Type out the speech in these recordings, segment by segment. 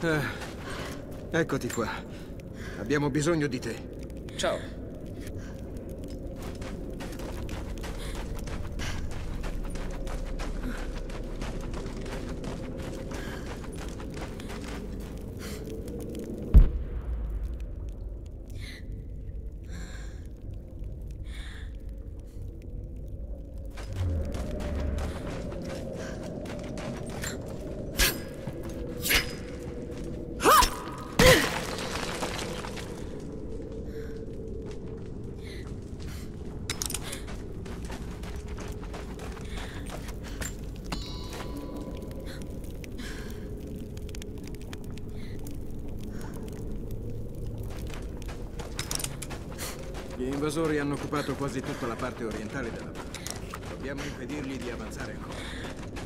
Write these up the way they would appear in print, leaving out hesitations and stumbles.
Eccoti qua. Abbiamo bisogno di te. Ciao. Gli invasori hanno occupato quasi tutta la parte orientale della valle. Dobbiamo impedirgli di avanzare ancora.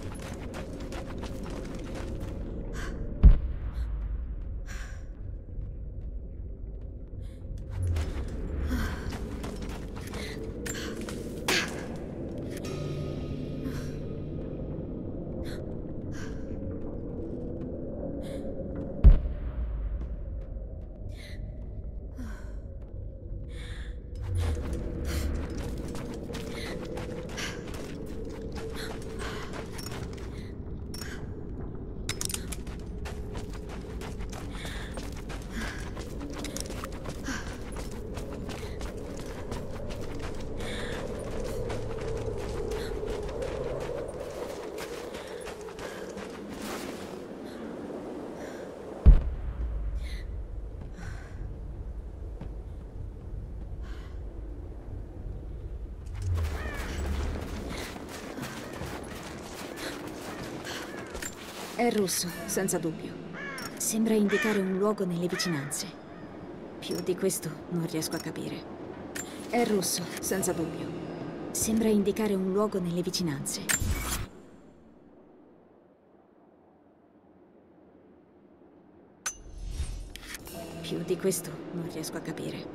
È rosso, senza dubbio. Sembra indicare un luogo nelle vicinanze. Più di questo non riesco a capire. È rosso, senza dubbio. Sembra indicare un luogo nelle vicinanze. Più di questo non riesco a capire.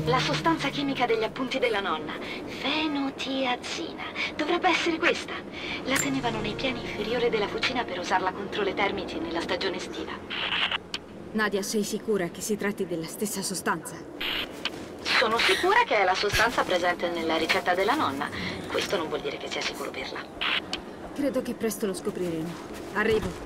La sostanza chimica degli appunti della nonna. Fenotiazina. Dovrebbe essere questa. La tenevano nei piani inferiori della fucina per usarla contro le termiti nella stagione estiva. Nadia, sei sicura che si tratti della stessa sostanza? Sono sicura che è la sostanza presente nella ricetta della nonna. Questo non vuol dire che sia sicuro berla. Credo che presto lo scopriremo. Arrivo.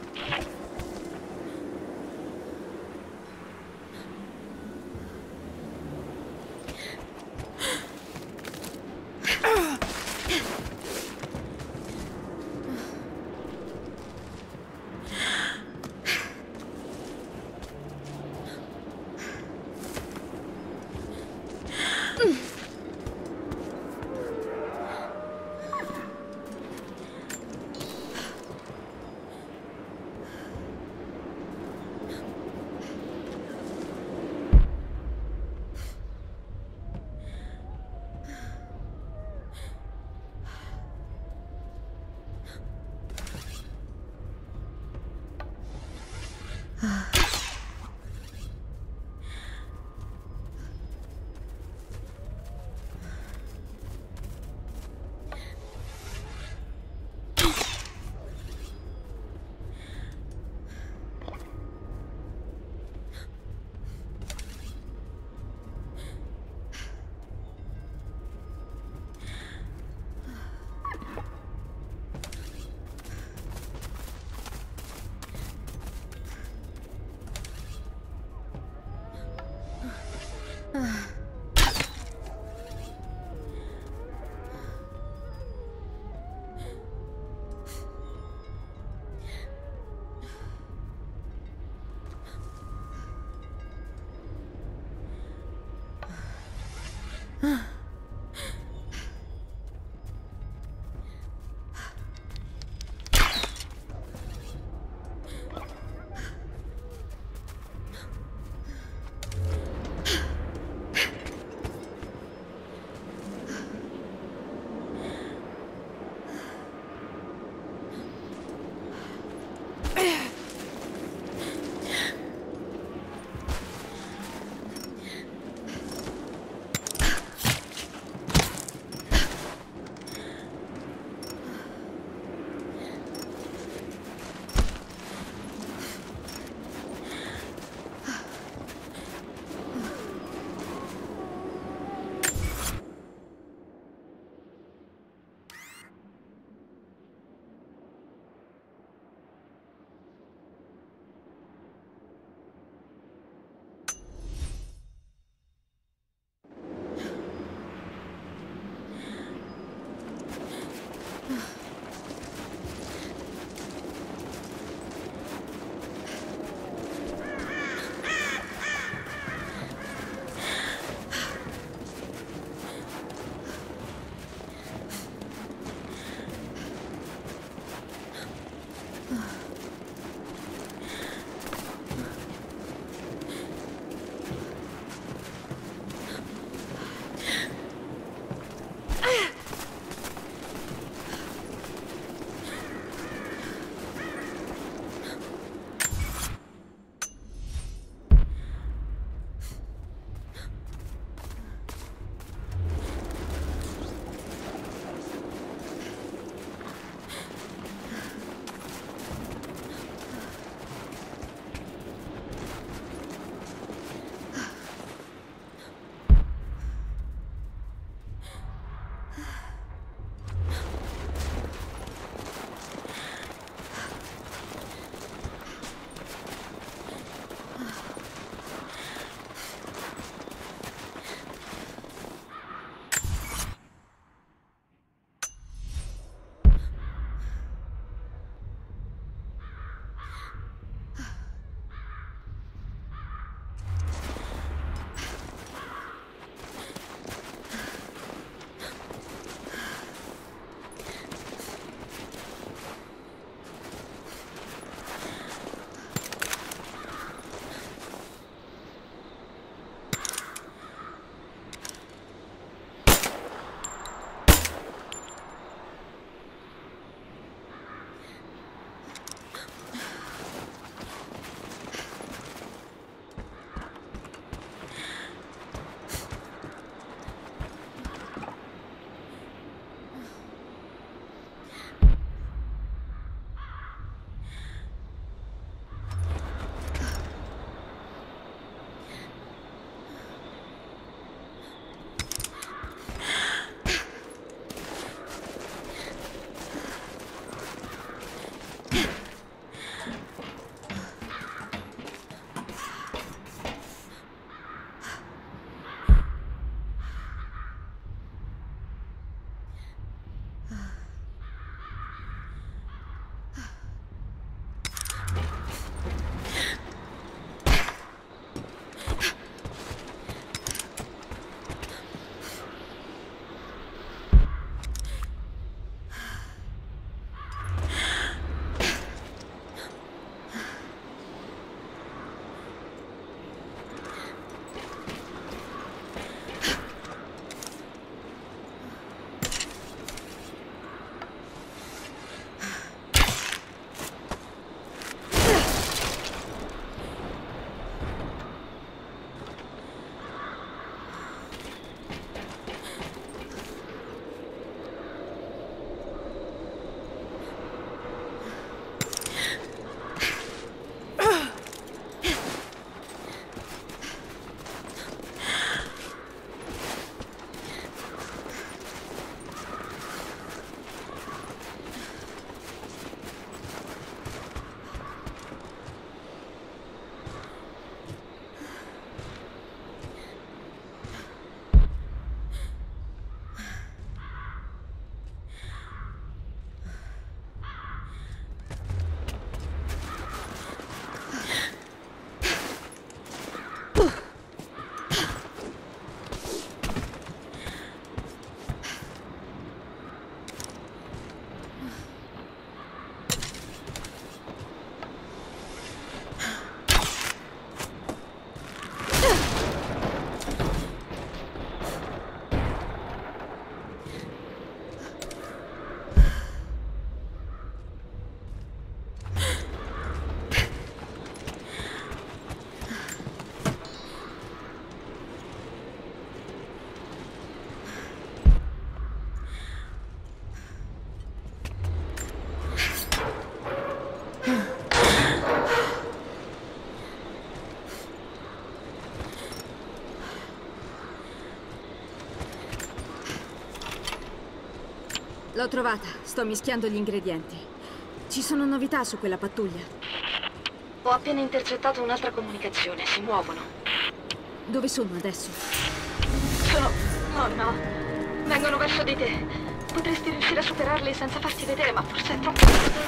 L'ho trovata, sto mischiando gli ingredienti. Ci sono novità su quella pattuglia? Ho appena intercettato un'altra comunicazione, si muovono. Dove sono adesso? Sono... oh no, vengono verso di te. Potresti riuscire a superarli senza farti vedere, ma forse è troppo...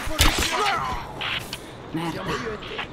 Merda.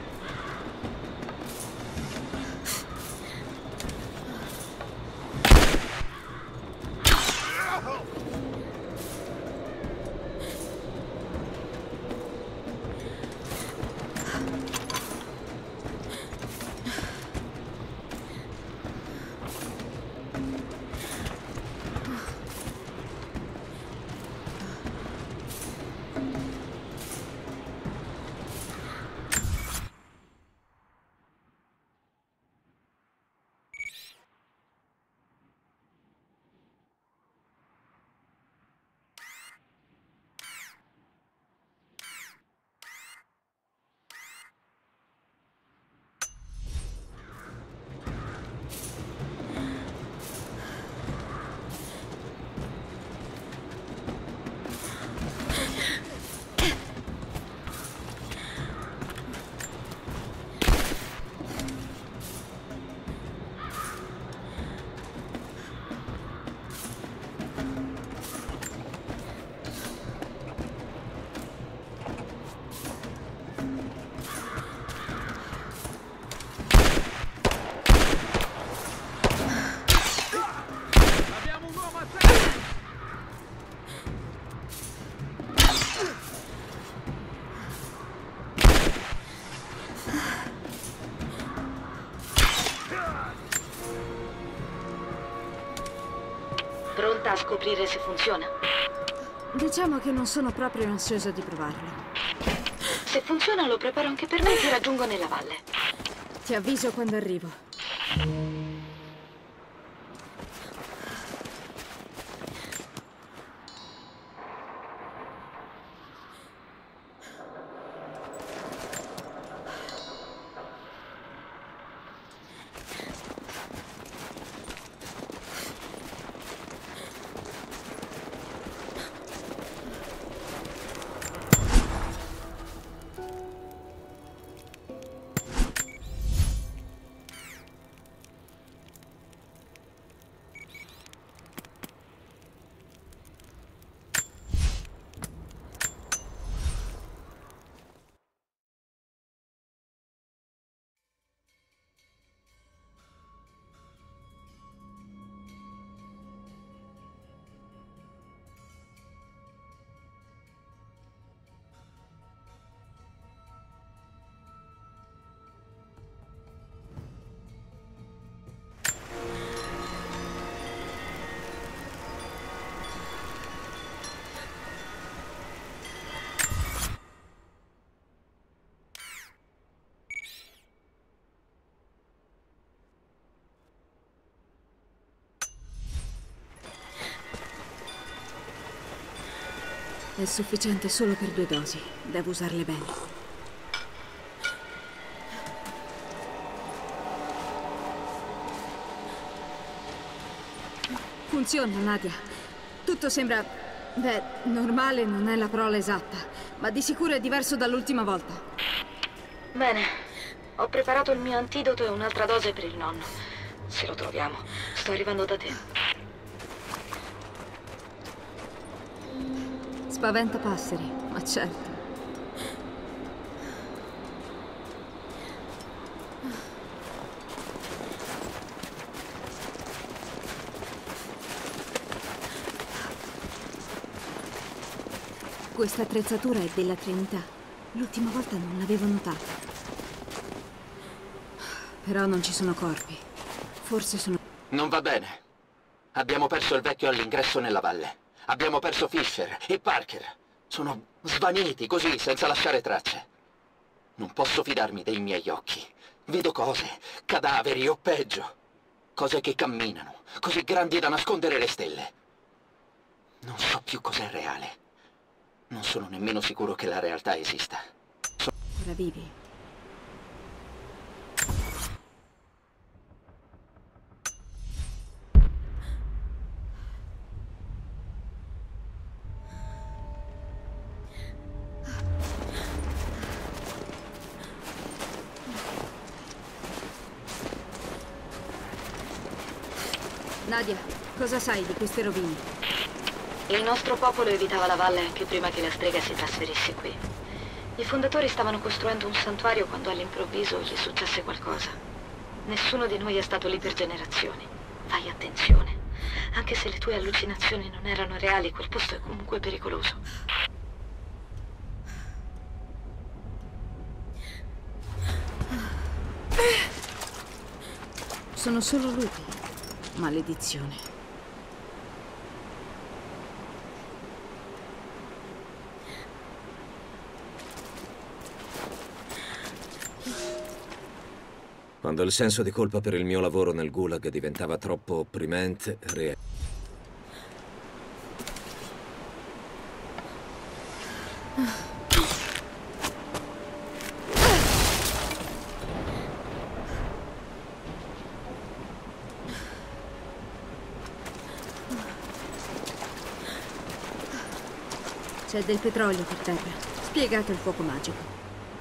Pronta a scoprire se funziona? Diciamo che non sono proprio ansiosa di provarlo. Se funziona lo preparo anche per me e ti raggiungo nella valle. Ti avviso quando arrivo. È sufficiente solo per 2 dosi. Devo usarle bene. Funziona, Nadia. Tutto sembra... beh, normale non è la parola esatta, ma di sicuro è diverso dall'ultima volta. Bene, ho preparato il mio antidoto e un'altra dose per il nonno. Se lo troviamo, sto arrivando da te. Spaventa passeri, ma certo. Questa attrezzatura è della Trinità. L'ultima volta non l'avevo notata. Però non ci sono corpi. Forse sono... Non va bene. Abbiamo perso il vecchio all'ingresso nella valle. Abbiamo perso Fisher e Parker. Sono svaniti così, senza lasciare tracce. Non posso fidarmi dei miei occhi. Vedo cose, cadaveri o peggio. Cose che camminano, così grandi da nascondere le stelle. Non so più cos'è reale. Non sono nemmeno sicuro che la realtà esista. Ora vivi. Nadia, cosa sai di queste rovine? Il nostro popolo evitava la valle anche prima che la strega si trasferisse qui. I fondatori stavano costruendo un santuario quando all'improvviso gli successe qualcosa. Nessuno di noi è stato lì per generazioni. Fai attenzione. Anche se le tue allucinazioni non erano reali, quel posto è comunque pericoloso. Sono solo lupi. Maledizione. Quando il senso di colpa per il mio lavoro nel Gulag diventava troppo opprimente, C'è del petrolio per terra. Spiegato il fuoco magico.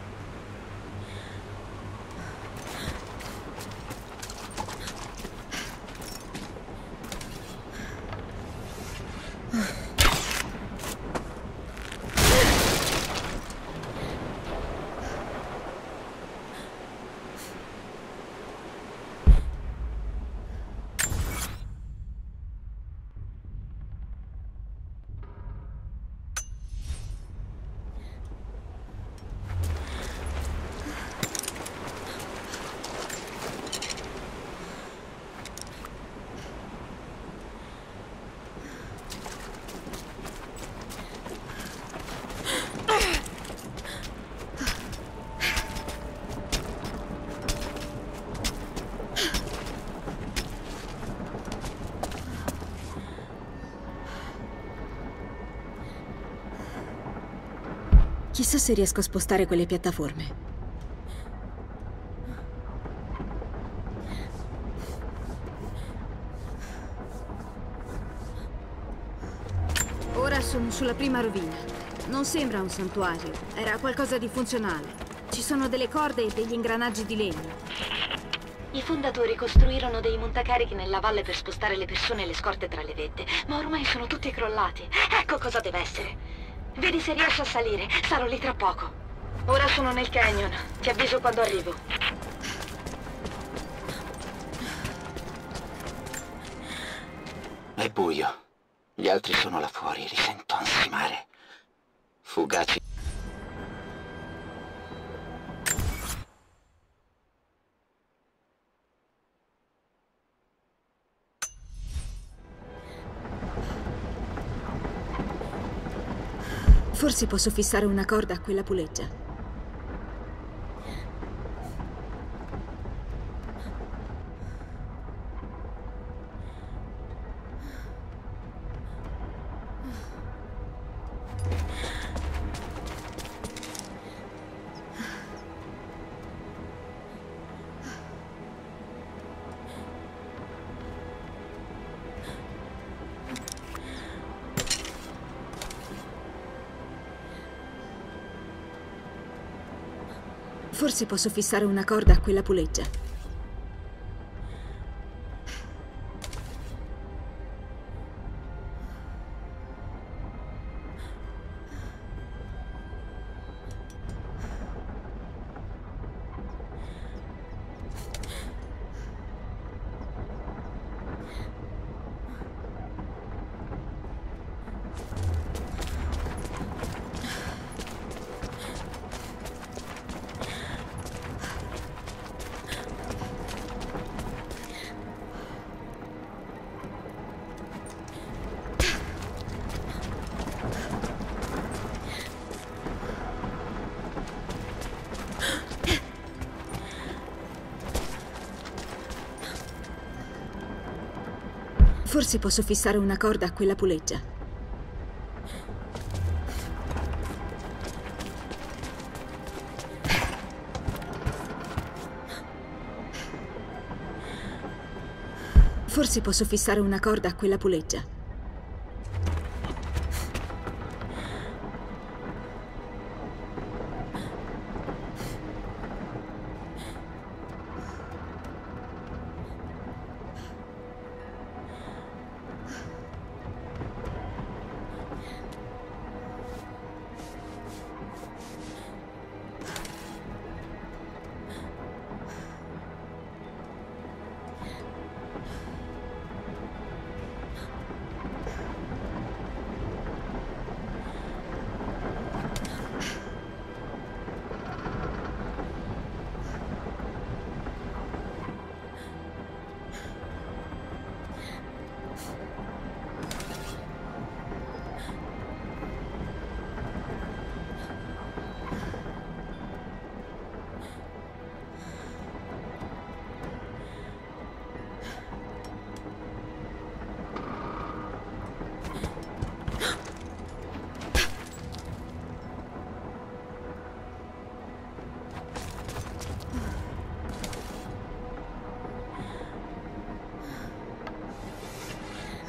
Chissà se riesco a spostare quelle piattaforme. Ora sono sulla prima rovina. Non sembra un santuario, era qualcosa di funzionale. Ci sono delle corde e degli ingranaggi di legno. I fondatori costruirono dei montacarichi nella valle per spostare le persone e le scorte tra le vette, ma ormai sono tutti crollati. Ecco cosa deve essere. Vedi se riesci a salire, sarò lì tra poco. Ora sono nel canyon, ti avviso quando arrivo. È buio. Gli altri sono là fuori, li sento ansimare. Fugaci. Forse posso fissare una corda a quella puleggia. Forse posso fissare una corda a quella puleggia. Forse posso fissare una corda a quella puleggia. Forse posso fissare una corda a quella puleggia.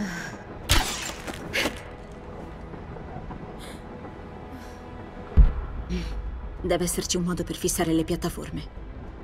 Deve esserci un modo per fissare le piattaforme.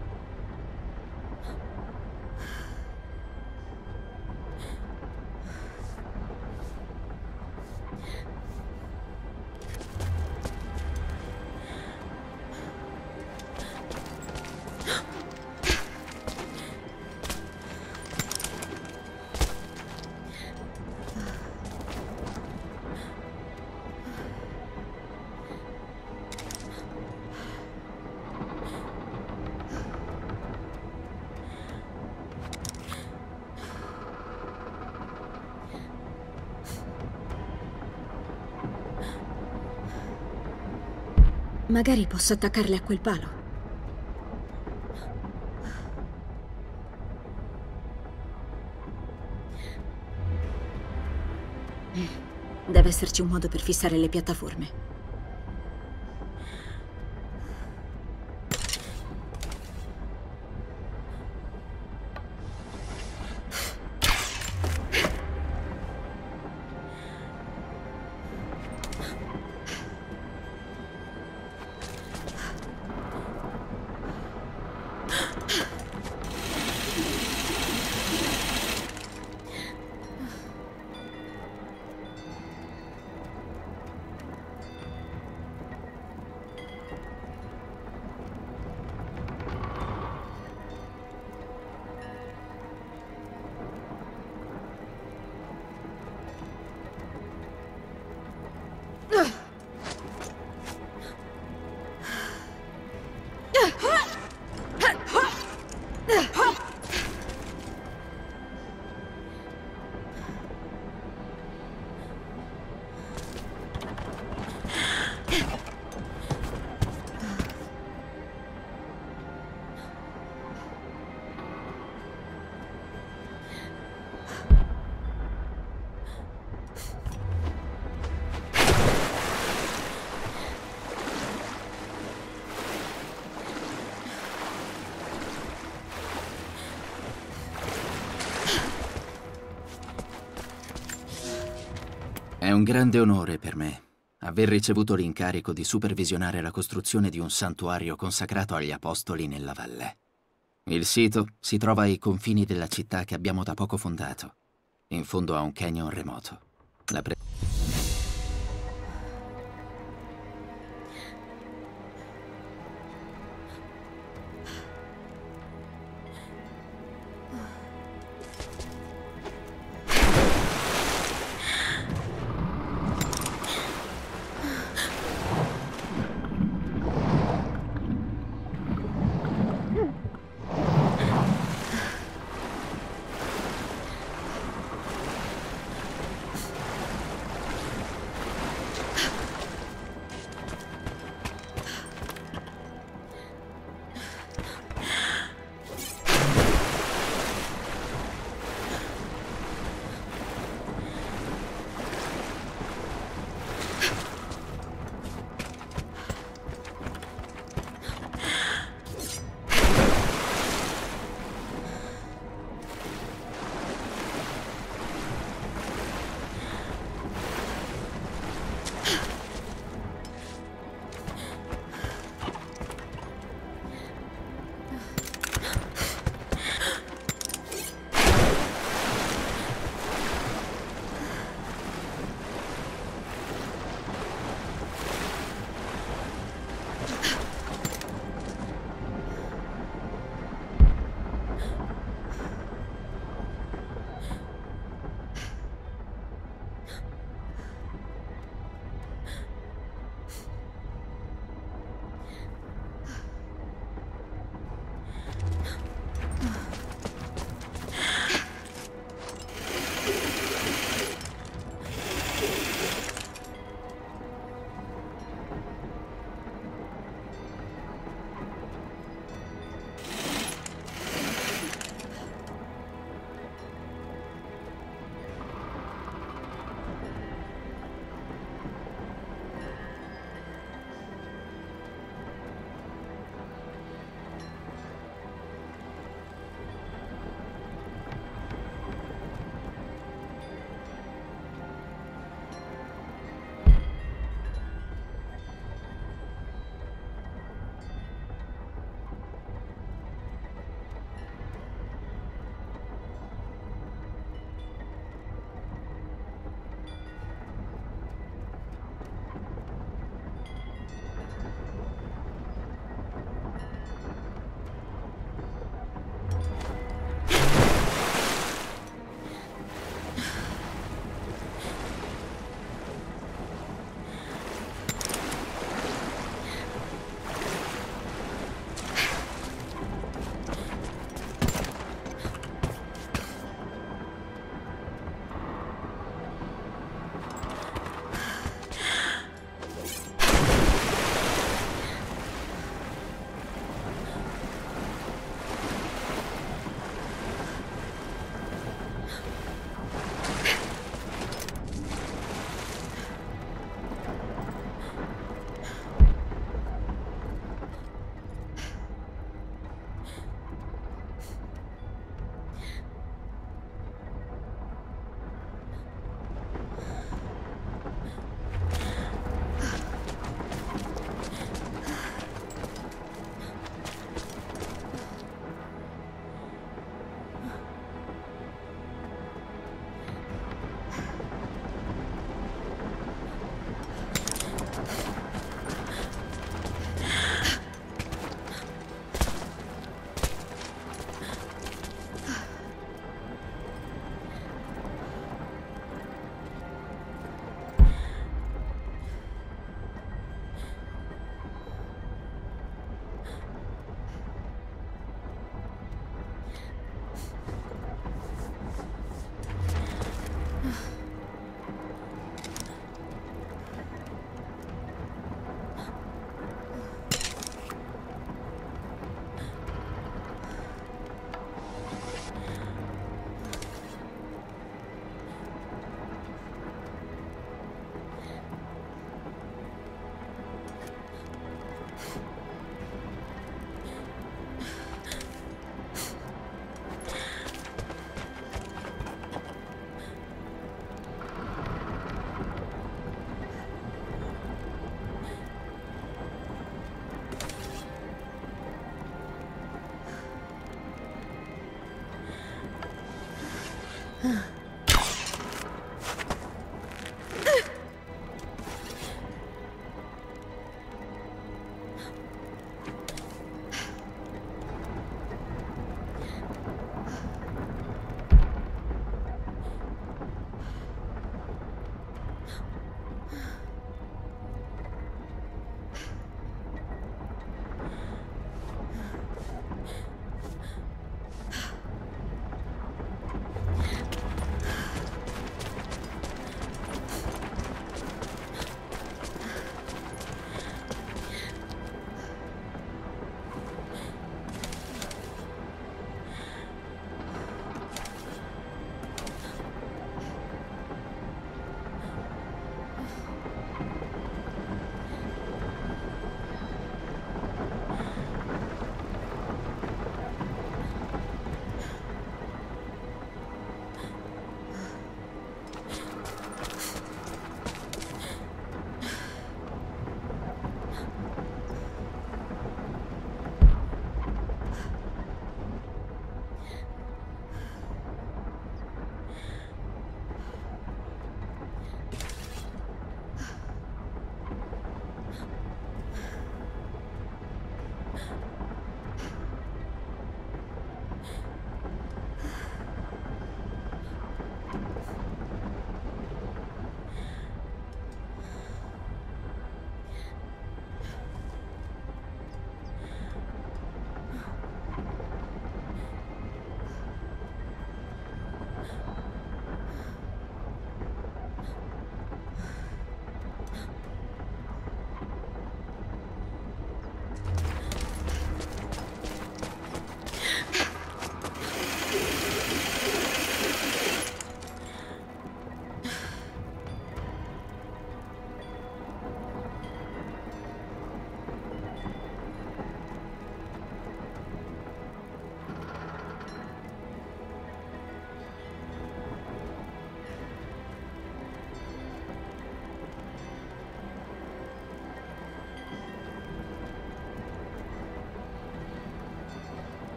Magari posso attaccarle a quel palo. Deve esserci un modo per fissare le piattaforme. È un grande onore per me aver ricevuto l'incarico di supervisionare la costruzione di un santuario consacrato agli apostoli nella valle. Il sito si trova ai confini della città che abbiamo da poco fondato, in fondo a un canyon remoto.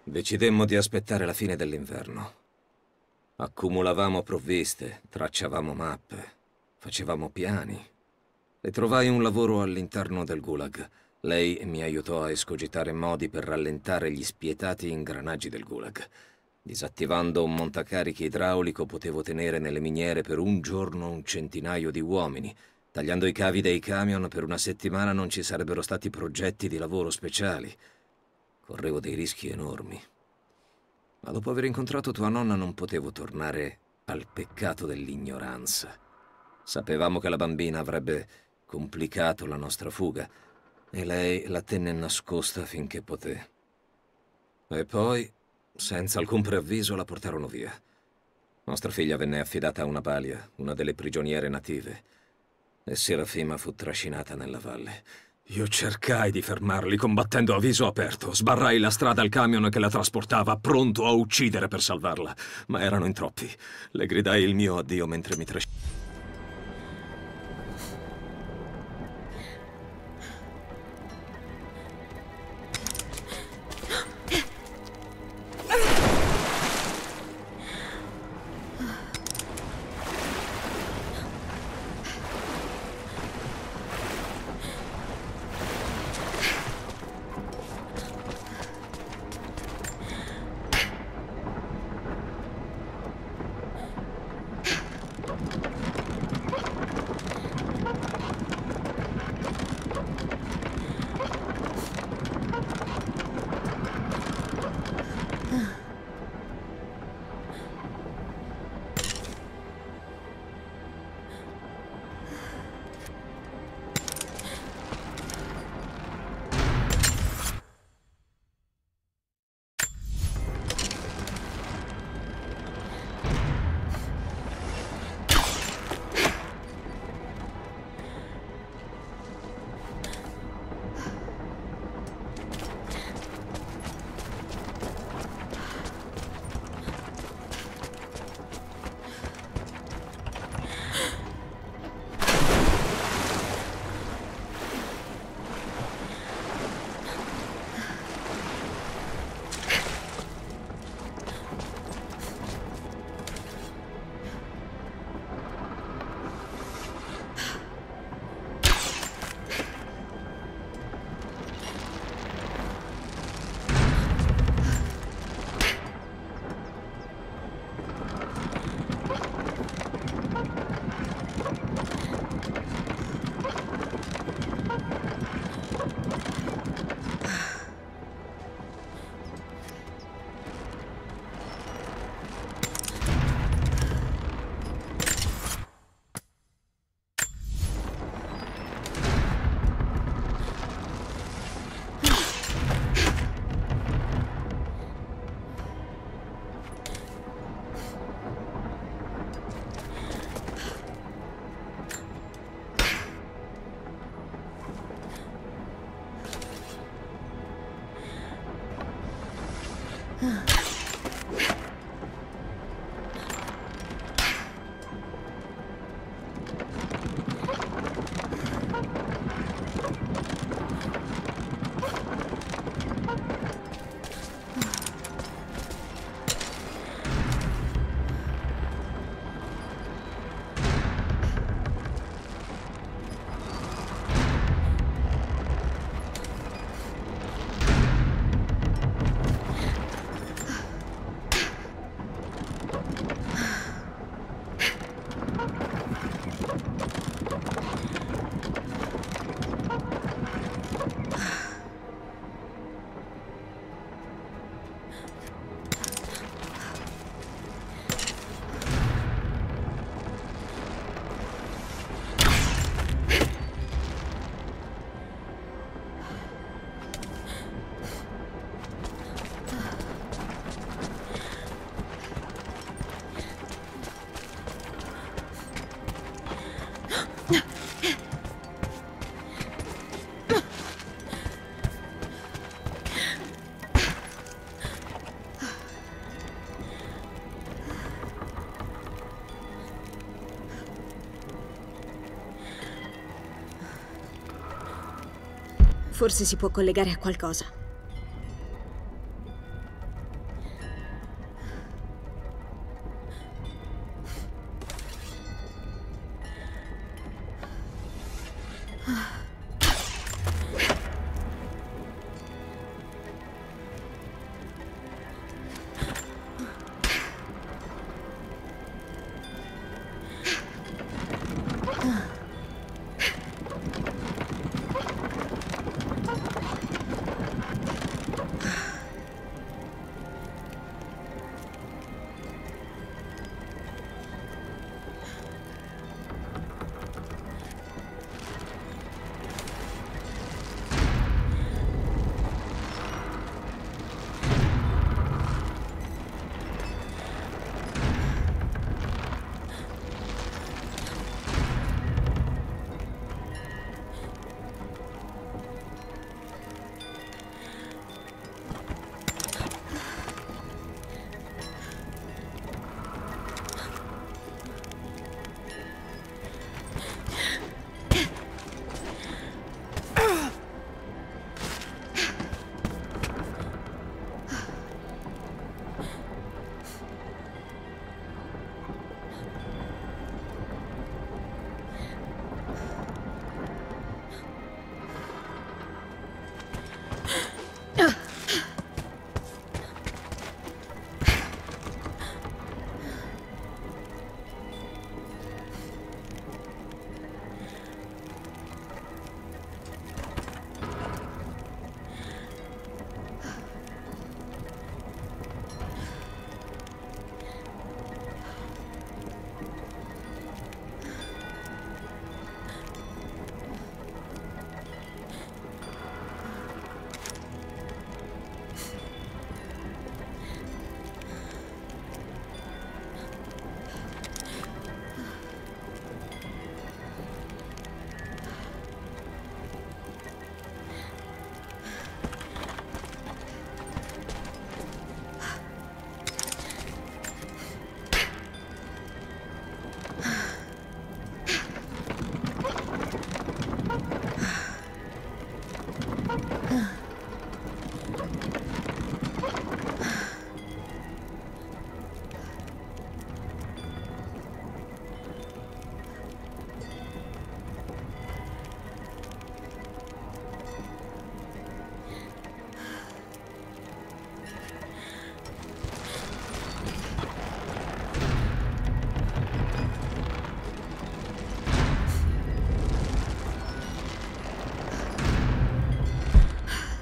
Decidemmo di aspettare la fine dell'inverno. Accumulavamo provviste, tracciavamo mappe, facevamo piani. E trovai un lavoro all'interno del Gulag. Lei mi aiutò a escogitare modi per rallentare gli spietati ingranaggi del Gulag. Disattivando un montacarichi idraulico potevo tenere nelle miniere per un giorno un centinaio di uomini. Tagliando i cavi dei camion per una settimana non ci sarebbero stati progetti di lavoro speciali. Correvo dei rischi enormi. Ma dopo aver incontrato tua nonna non potevo tornare al peccato dell'ignoranza. Sapevamo che la bambina avrebbe complicato la nostra fuga e lei la tenne nascosta finché poté. E poi, senza alcun preavviso, la portarono via. Nostra figlia venne affidata a una balia, una delle prigioniere native, e Serafima fu trascinata nella valle. Io cercai di fermarli combattendo a viso aperto. Sbarrai la strada al camion che la trasportava, pronto a uccidere per salvarla. Ma erano in troppi. Le gridai il mio addio mentre mi trascinava. Forse si può collegare a qualcosa.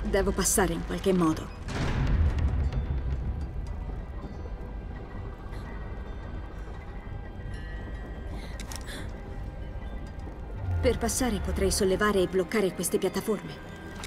Devo passare in qualche modo. Per passare potrei sollevare e bloccare queste piattaforme.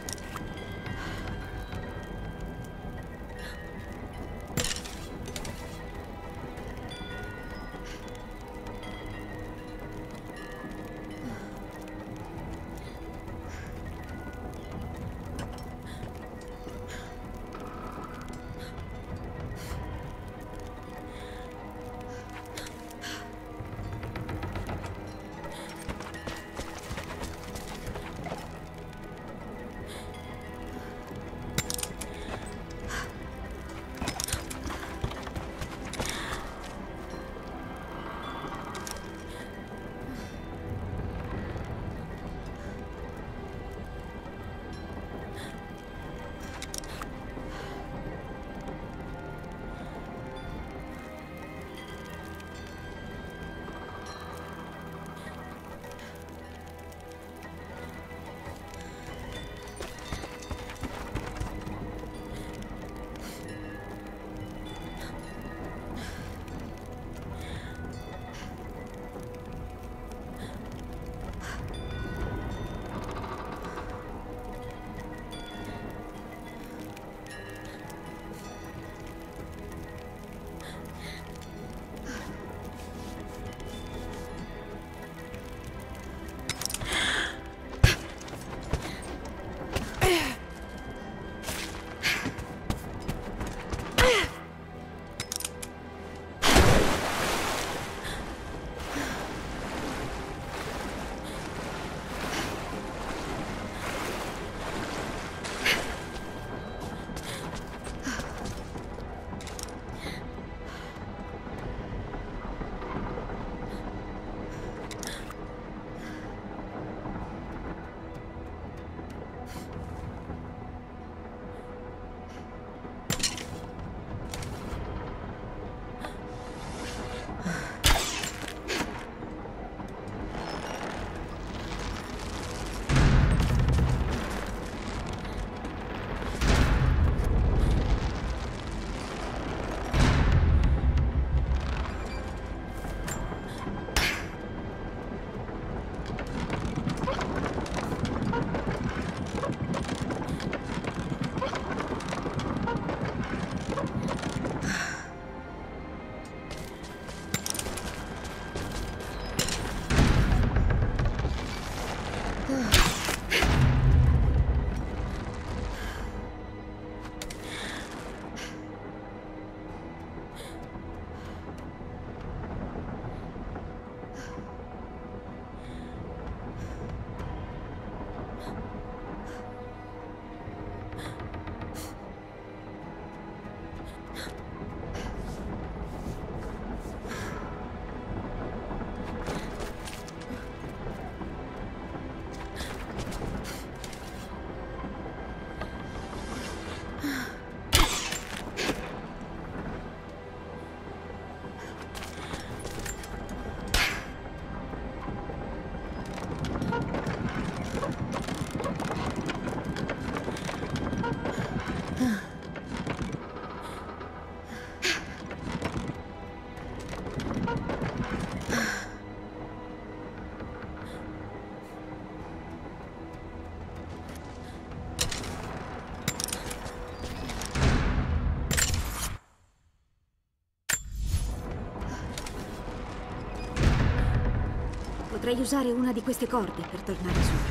Potrei usare una di queste corde per tornare su.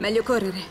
Meglio correre.